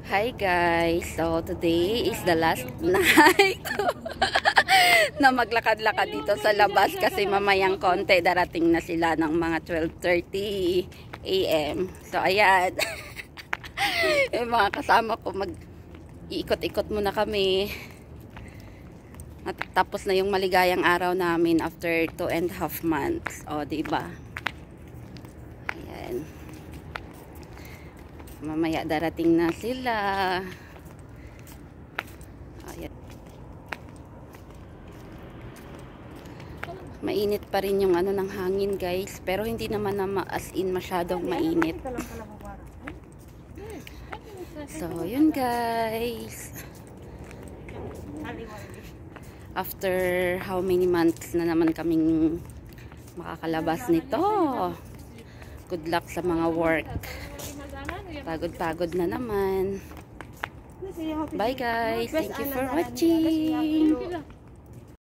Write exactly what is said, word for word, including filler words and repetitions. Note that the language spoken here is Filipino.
Hi guys, so today is the last night na maglakad-lakad dito sa labas kasi mamayang konti darating na sila ng mga twelve thirty a m So ayan, yung mga kasama ko mag iikot-ikot muna kami. At tapos na yung maligayang araw namin after two and a half months. O diba? Ayan. Mamaya darating na sila. Ayan. Mainit pa rin yung ano ng hangin guys, pero hindi naman na as in masyadong mainit. So yun guys, after how many months na naman kaming makakalabas nito. Good luck sa mga work. Pagod-pagod na naman. Bye guys. Thank you for watching.